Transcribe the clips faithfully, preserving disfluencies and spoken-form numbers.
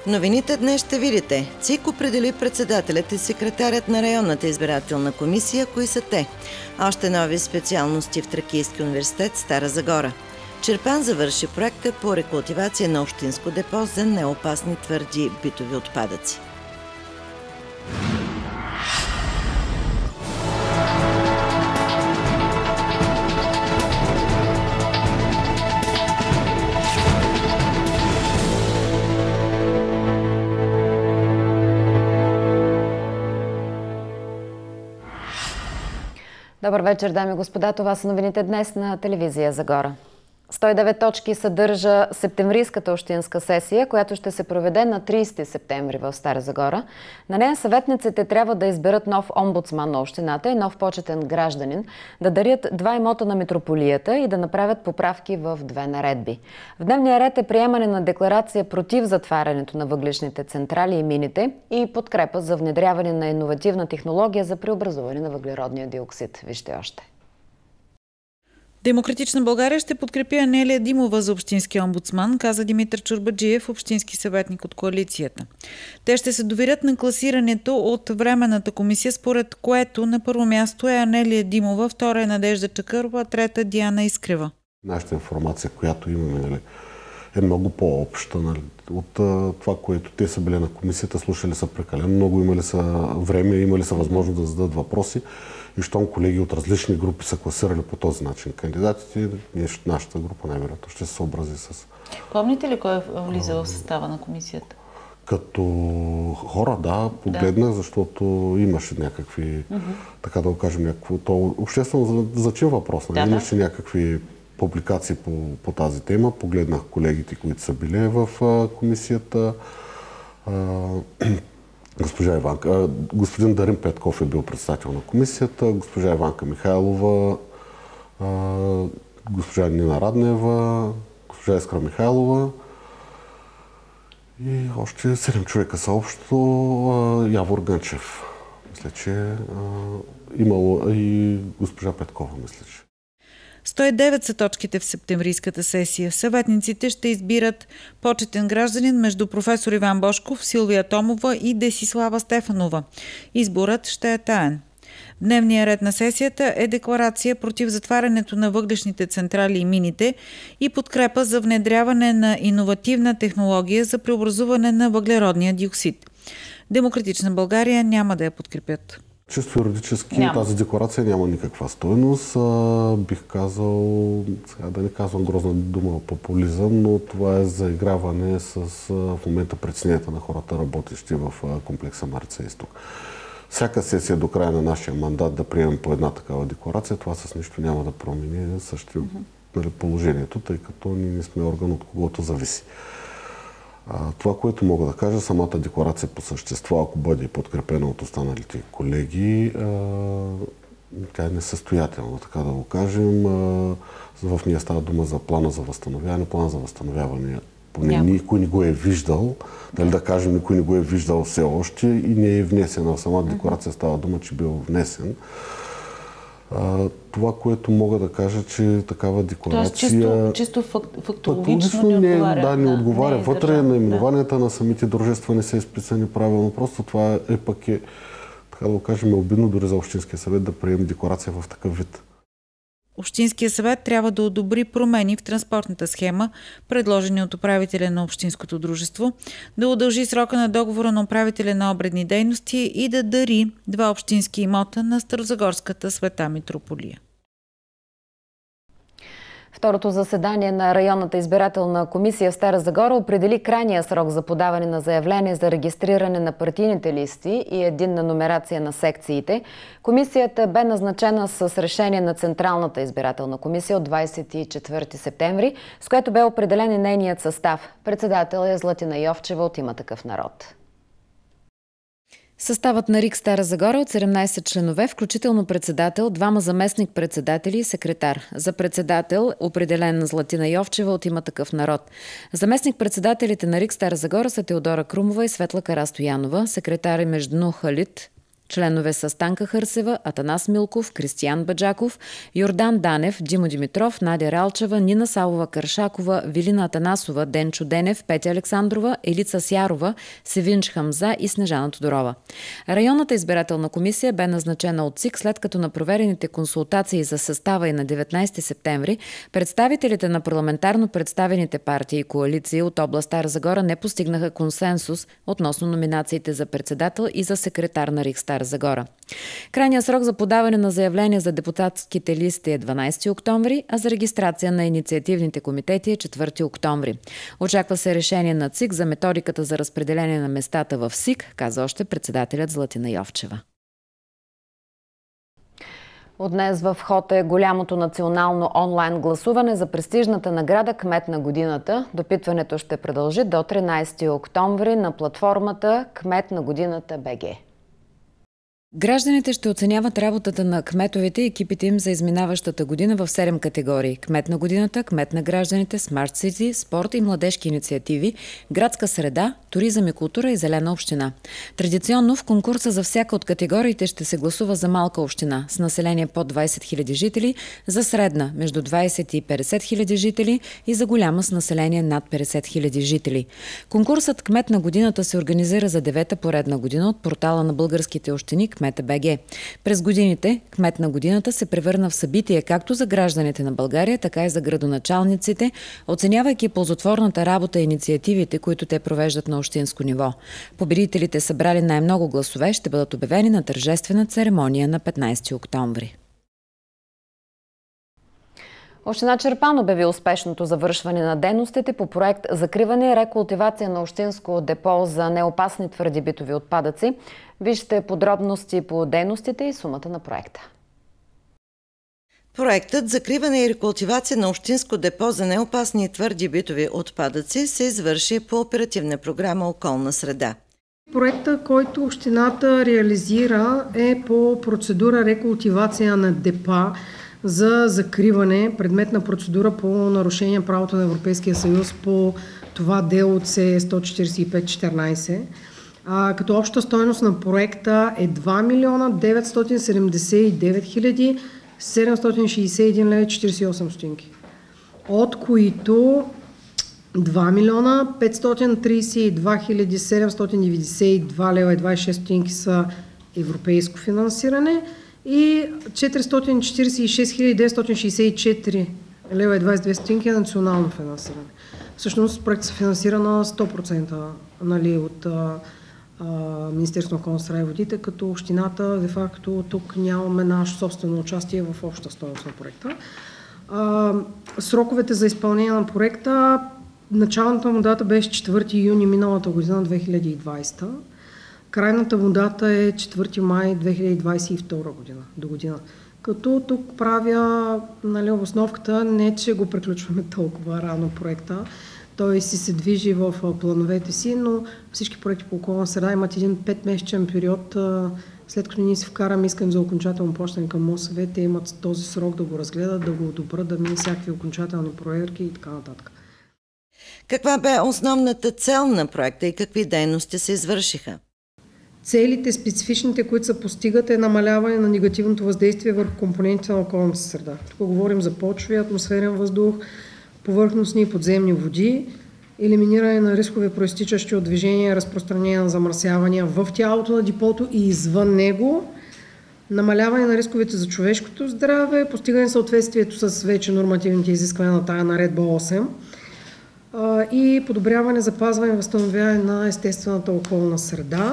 Новините днес ще видите. ЦИК определи председателят и секретарят на районната избирателна комисия. Кои са те? Още нови специалности в Тракийски университет Стара Загора. Чирпан завърши проекта по рекултивация на общинско депо за неопасни твърди битови отпадъци. Добър вечер, дами и господа. Това са новините днес на телевизия Загора. сто и девет точки съдържа септемврийската общинска сесия, която ще се проведе на тридесети септември в Стара Загора. На нея съветниците трябва да изберат нов омбудсман на общината и нов почетен гражданин, да дарят два имота на митрополията и да направят поправки в две наредби. В дневния ред е приемане на декларация против затварянето на въглищните централи и мините и подкрепа за внедряване на иновативна технология за преобразуване на въглеродния диоксид. Вижте още. Демократична България ще подкрепи Анелия Димова за общински омбудсман, каза Димитър Чорбаджиев, общински съветник от коалицията. Те ще се доверят на класирането от Временната комисия, според което на първо място е Анелия Димова, втора е Надежда Чакърова, трета Диана Искрева. Нашата информация, която имаме, нали, е много по-обща. Нали, от а, това, което те са били на комисията, слушали са прекалено много, имали са време, имали са възможност да зададат въпроси. И щом колеги от различни групи са класирали по този начин кандидатите, нашата група най-вероятно ще се съобрази с... Помните ли кой влиза в състава на комисията? Като хора, да, погледнах, да. Защото имаше някакви, mm-hmm. така да го кажем, някакво... То обществено значим въпрос. Нали? Да, имаше да. някакви публикации по, по тази тема. Погледнах колегите, които са били в а, комисията. А, Госпожа Иванка, господин Дарин Петков е бил председател на комисията, госпожа Иванка Михайлова, госпожа Нина Раднева, госпожа Искра Михайлова и още седем човека са общо. Явор Гънчев, мисля, че имало и госпожа Петкова, мисля, че. сто и девет са точките в септемврийската сесия. Съветниците ще избират почетен гражданин между професор Иван Божков, Силвия Томова и Десислава Стефанова. Изборът ще е таен. Дневният ред на сесията е декларация против затварянето на въглищните централи и мините и подкрепа за внедряване на иновативна технология за преобразуване на въглеродния диоксид. Демократична България няма да я подкрепят. Чисто юридически няма. Тази декларация няма никаква стойност. А, бих казал, сега да не казвам грозна дума популизъм, но това е заиграване с а, в момента притесненията на хората, работещи в а, комплекса Марица Изток. Всяка сесия до края на нашия мандат да приемем по една такава декларация, това с нищо няма да промени също mm-hmm. положението, тъй като ние не сме орган, от когото зависи. Това, което мога да кажа, самата декларация по същество, ако бъде подкрепена от останалите колеги, тя е несъстоятелна, така да го кажем. В нея става дума за плана за възстановяване. Плана за възстановяване, поне никой не го е виждал, дали да кажем, никой не го е виждал все още и не е внесен. В самата декларация става дума, че бил внесен. А, това, което мога да кажа, че такава декларация... Тоест чисто, чисто фактологично не отговаря. Да, не отговаря. Не е Вътре държавно, наименованията да. на самите дружества не са изписани правилно. Просто това е пък е, така да го кажем, обидно дори за Общинския съвет да приеме декларация в такъв вид. Общинския съвет трябва да одобри промени в транспортната схема, предложени от управителя на Общинското дружество, да удължи срока на договора на управителя на обредни дейности и да дари два общински имота на Старозагорската Света Митрополия. Второто заседание на районната избирателна комисия в Стара Загора определи крайния срок за подаване на заявление за регистриране на партийните листи и единна номерация на секциите. Комисията бе назначена с решение на Централната избирателна комисия от двадесет и четвърти септември, с което бе определен и нейният състав. Председател е Златина Йовчева от Има такъв народ. Съставът на РИК Стара Загора от седемнадесет членове, включително председател, двама заместник-председатели и секретар. За председател определен Златина Йовчева от Има такъв народ. Заместник-председателите на РИК Стара Загора са Теодора Крумова и Светла Карастоянова, секретари Междну Халит Членове са Станка Хърсева, Атанас Милков, Кристиян Баджаков, Йордан Данев, Димо Димитров, Надя Ралчева, Нина Салова-Кършакова, Вилина Атанасова, Денчо Денев, Петя Александрова, Елица Сярова, Севинч Хамза и Снежана Тодорова. Районната избирателна комисия бе назначена от ЦИК, след като на проверените консултации за състава и на деветнайсети септември представителите на парламентарно представените партии и коалиции от област Стара Загора не постигнаха консенсус относно номинациите за председател и за секретар на РИК Стара Загора. Крайният срок за подаване на заявления за депутатските листи е дванайсети октомври, а за регистрация на инициативните комитети е четвърти октомври. Очаква се решение на ЦИК за методиката за разпределение на местата в СИК, каза още председателят Златина Йовчева. От днес в ход е голямото национално онлайн гласуване за престижната награда Кмет на годината. Допитването ще продължи до тринайсети октомври на платформата Кмет на годината БГ. Гражданите ще оценяват работата на кметовете и екипите им за изминаващата година в седем категории: кмет на годината, кмет на гражданите, смарт сити, спорт и младежки инициативи, градска среда, туризъм и култура и зелена община. Традиционно в конкурса за всяка от категориите ще се гласува за малка община с население под двайсет хиляди жители, за средна между двайсет и петдесет хиляди жители и за голяма с население над петдесет хиляди жители. Конкурсът Кмет на годината се организира за девета поредна година от портала на българските общини Кмета БГ. През годините Кмет на годината се превърна в събитие както за гражданите на България, така и за градоначалниците, оценявайки ползотворната работа и инициативите, които те провеждат на общинско ниво. Победителите, събрали най-много гласове, ще бъдат обявени на тържествена церемония на петнайсети октомври. Община Чирпан обяви успешното завършване на дейностите по проект "Закриване и рекултивация на общинско депо за неопасни твърди битови отпадъци". Вижте подробности по дейностите и сумата на проекта. Проектът "Закриване и рекултивация на общинско депо за неопасни и твърди битови отпадъци" се извърши по оперативна програма "Околна среда". Проектът, който общината реализира, е по процедура рекултивация на депа за закриване, предметна процедура по нарушение правото на Европейския съюз по това дело С сто четирийсет и пет четиринайсет. А, като обща стойност на проекта е два милиона деветстотин седемдесет и девет хиляди седемстотин шейсет и един лева и четирийсет и осем стотинки, от които два милиона петстотин трийсет и два хиляди седемстотин деветдесет и два лева и двайсет и шест стотинки са европейско финансиране и четиристотин четирийсет и шест хиляди деветстотин шейсет и четири лева и двайсет и две стотинки е национално финансиране. Всъщност проектът се финансира на сто процента, нали, от а, а, Министерството на околната среда и водите, като общината, де факто тук нямаме наше собствено участие в обща стойност на проекта. А, сроковете за изпълнение на проекта, началната му дата беше четвърти юни миналата година, две хиляди и двайсета. Крайната му дата е четвърти май две хиляди двайсет и втора година, до година. Като тук правя, нали, обосновката, не че го приключваме толкова рано проекта, той си се движи в плановете си, но всички проекти по околна среда имат един петмесечен период, след като ние си вкараме искам за окончателно плащане към МОСВ, те имат този срок да го разгледат, да го одобрят, да мине всякакви окончателни проверки и така нататък. Каква бе основната цел на проекта и какви дейности се извършиха? Целите, специфичните, които се постигат, е намаляване на негативното въздействие върху компонентите на околната среда. Тук говорим за почви, атмосферен въздух, повърхностни и подземни води, елиминиране на рискове, проистичащи от движение, разпространение на замърсявания в тялото на депото и извън него, намаляване на рисковете за човешкото здраве, постигане съответствието с вече нормативните изисквания на тая наредба осем и подобряване, запазване и възстановяване на естествената околна среда.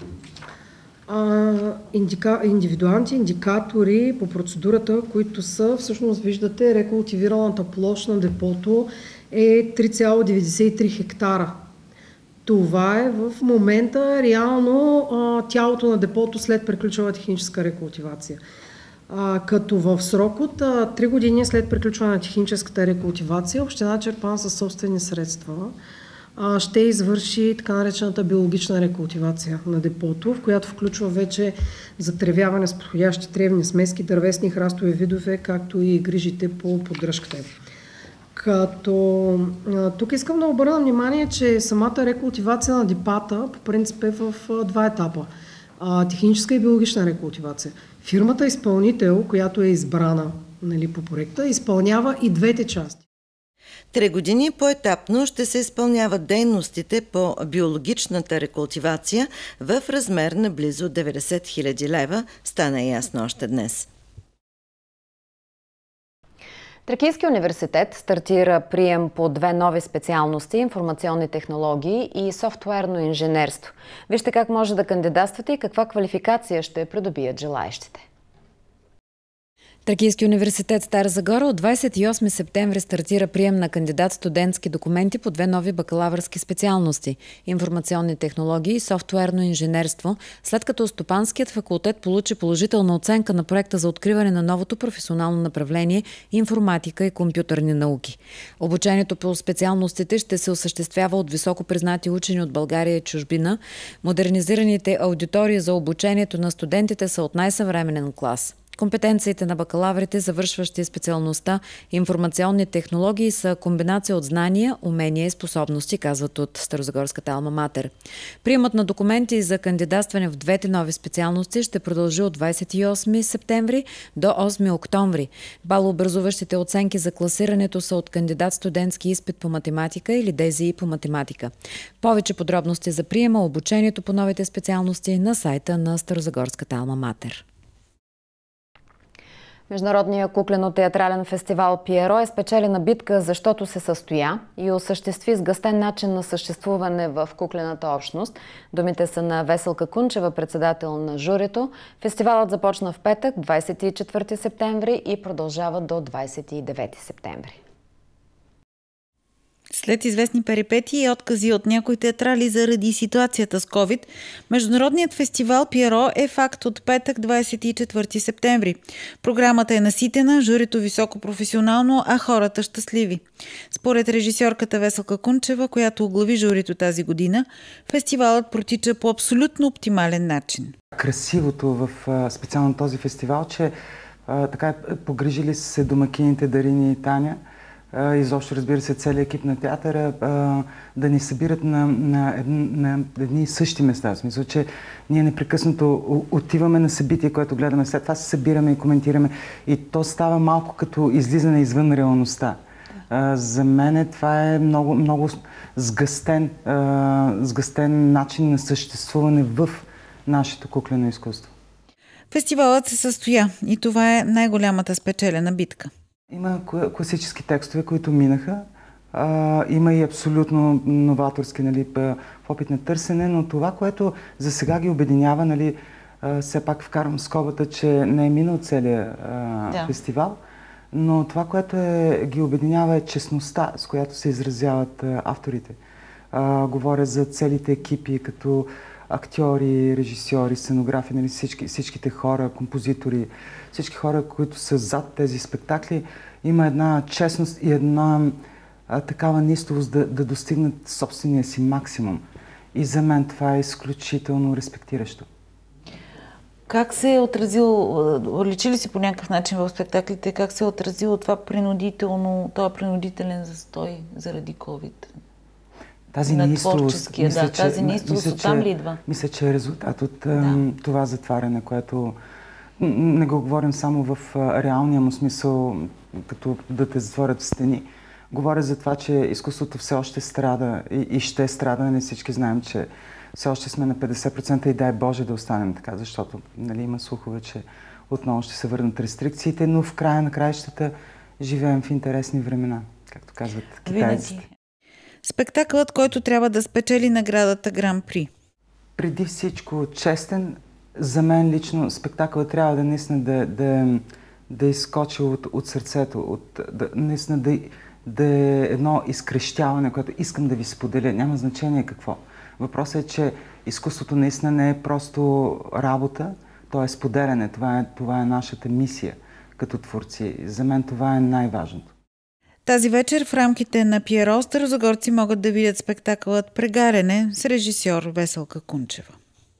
Индика, индивидуалните индикатори по процедурата, които са, всъщност виждате, рекултивираната площ на депото е три цяло деветдесет и три хектара. Това е в момента реално тялото на депото след приключване техническа рекултивация. Като в срок от три години след приключване на техническата рекултивация, община Чирпан със собствени средства ще извърши така наречената биологична рекултивация на депото, в която включва вече затревяване с подходящи тревни смески, дървесни храстови видове, както и грижите по поддръжката. Като тук искам да обърна внимание, че самата рекултивация на депата по принцип е в два етапа. а, техническа и биологична рекултивация. Фирмата изпълнител, която е избрана, нали, по проекта, изпълнява и двете части. Три години поетапно ще се изпълняват дейностите по биологичната рекултивация в размер на близо деветдесет хиляди лева, стана ясно още днес. Тракийски университет стартира прием по две нови специалности – информационни технологии и софтуерно инженерство. Вижте как може да кандидатствате и каква квалификация ще придобият желаещите. Тракийски университет Стара Загора от двадесет и осми септември стартира прием на кандидат-студентски документи по две нови бакалавърски специалности – информационни технологии и софтуерно инженерство, след като Стопанският факултет получи положителна оценка на проекта за откриване на новото професионално направление информатика и компютърни науки. Обучението по специалностите ще се осъществява от високо признати учени от България и чужбина. Модернизираните аудитории за обучението на студентите са от най-съвременен клас. Компетенциите на бакалаврите, завършващи специалността информационни технологии, са комбинация от знания, умения и способности, казват от Старозагорската алма матер. Приемът на документи за кандидатстване в двете нови специалности ще продължи от двадесет и осми септември до осми октомври. Балообразуващите оценки за класирането са от кандидат-студентски изпит по математика или ДЗИ по математика. Повече подробности за приема, обучението по новите специалности на сайта на Старозагорската алма матер. Международният куклено-театрален фестивал Пиеро е спечелена битка, защото се състоя и осъществи сгъстен начин на съществуване в куклената общност. Думите са на Веселка Кунчева, председател на журито. Фестивалът започна в петък, двадесет и четвърти септември и продължава до двадесет и девети септември. След известни перипетии и откази от някои театрали заради ситуацията с ковид, Международният фестивал Пиеро е факт от петък, двадесет и четвърти септември. Програмата е наситена, журито високопрофесионално, а хората щастливи. Според режисьорката Веселка Кунчева, която оглави журито тази година, фестивалът протича по абсолютно оптимален начин. Красивото в специално този фестивал, че а, така погрижили се домакините Дарини и Таня, изобщо, разбира се, целият екип на театъра, да ни събират на, на, едни, на едни и същи места. В смисъл, че ние непрекъснато отиваме на събитие, което гледаме, след това се събираме и коментираме. И то става малко като излизане извън реалността. За мен това е много, много сгъстен, сгъстен начин на съществуване в нашето куклено изкуство. Фестивалът се състоя и това е най-голямата спечелена битка. Има класически текстове, които минаха. А, има и абсолютно новаторски, нали, в опит на търсене, но това, което за сега ги обединява, нали, а, все пак вкарвам скобата, че не е минал целият а, да. фестивал, но това, което е, ги обединява, е честността, с която се изразяват а, авторите. А, говоря за целите екипи, като актьори, режисьори, сценографи, нали, всички, всичките хора, композитори, всички хора, които са зад тези спектакли, има една честност и една а, такава нистовост да, да достигнат собствения си максимум. И за мен това е изключително респектиращо. Как се е отразило, личи ли си по някакъв начин в спектаклите, как се е отразило това принудително, това принудителен застой заради ковид? Тази неистовост, мисля, да, тази неистовост оттам ли идва? Мисля, че е резултат от да. това затваряне, което не го говорим само в реалния му смисъл, като да те затворят в стени. Говоря за това, че изкуството все още страда и, и ще страда. Не всички знаем, че все още сме на петдесет процента и дай Боже да останем така, защото, нали, има слухове, че отново ще се върнат рестрикциите, но в края на краищата живеем в интересни времена, както казват китайците. Винаги. Спектакълът, който трябва да спечели наградата Гран-при. Преди всичко честен, за мен лично спектакълът трябва да наистина да, да, да изскочи от, от сърцето, от, да, наистина да, да е едно изкрещяване, което искам да ви споделя. Няма значение какво. Въпросът е, че изкуството наистина не е просто работа, то е споделяне. Това е, това е нашата мисия като творци. За мен това е най-важното. Тази вечер в рамките на Пиеро старозагорци могат да видят спектакълът Прегаряне с режисьор Веселка Кунчева.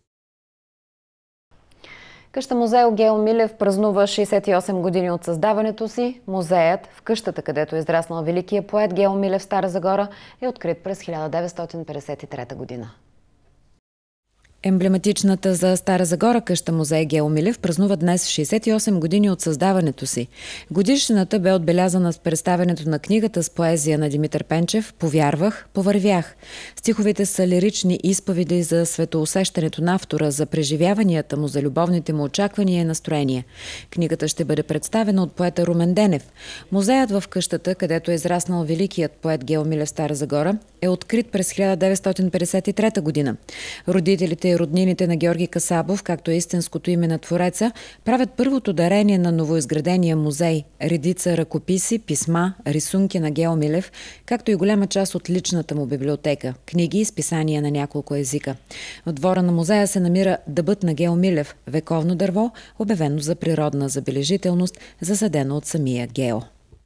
Къща музея Гео Милев празнува шейсет и осем години от създаването си. Музеят в къщата, където е израснал великият поет Гео Милев в Стара Загора, е открит през хиляда деветстотин петдесет и трета година. Емблематичната за Стара Загора къща музей Гео Милев празнува днес шейсет и осем години от създаването си. Годишнината бе отбелязана с представянето на книгата с поезия на Димитър Пенчев «Повярвах, повървях». Стиховете са лирични изповеди за светоусещането на автора, за преживяванията му, за любовните му очаквания и настроения. Книгата ще бъде представена от поета Румен Денев. Музеят в къщата, където е израснал великият поет Гео Милев в Стара Загора, е открит през хиляда деветстотин петдесет и трета година. Родителите и роднините на Георги Касабов, както е истинското име на твореца, правят първото дарение на новоизградения музей. Редица ръкописи, писма, рисунки на Гео Милев, както и голяма част от личната му библиотека, книги и списания на няколко езика. В двора на музея се намира дъбът на Гео Милев, вековно дърво, обявено за природна забележителност, засадено от самия Гео.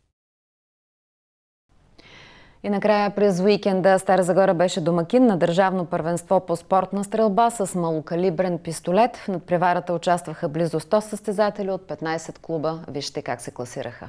И накрая през уикенда Стара Загора беше домакин на държавно първенство по спортна стрелба с малокалибрен пистолет. В надпреварата участваха близо сто състезатели от петнайсет клуба. Вижте как се класираха.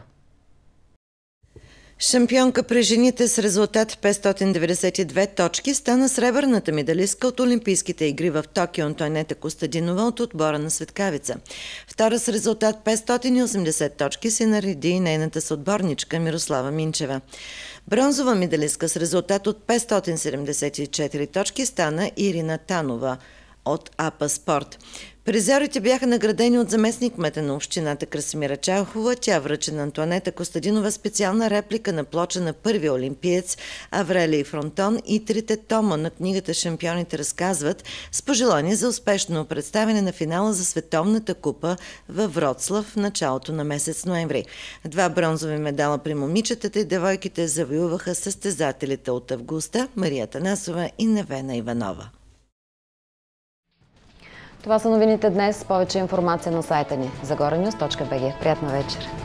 Шампионка при жените с резултат петстотин деветдесет и две точки стана сребърната медалистка от Олимпийските игри в Токио Антоанета Костадинова от отбора на Светкавица. Втора с резултат петстотин и осемдесет точки се нареди и нейната съотборничка Мирослава Минчева. Бронзова медалистка с резултат от петстотин седемдесет и четири точки стана Ирина Танова от АПА Спорт. Призерите бяха наградени от заместник-кмета на общината Красимира Чалхова. Тя връчи на Антоанета Костадинова специална реплика на плоча на първия олимпиец Аврелий Фронтон и трите тома на книгата «Шампионите разказват» с пожелание за успешно представяне на финала за Световната купа във Вроцлав в началото на месец ноември. Два бронзови медала при момичетата и девойките завоюваха състезателите от Августа, Мария Танасова и Невена Иванова. Това са новините днес. Повече информация на сайта ни загора нюз точка би джи. Приятна вечер!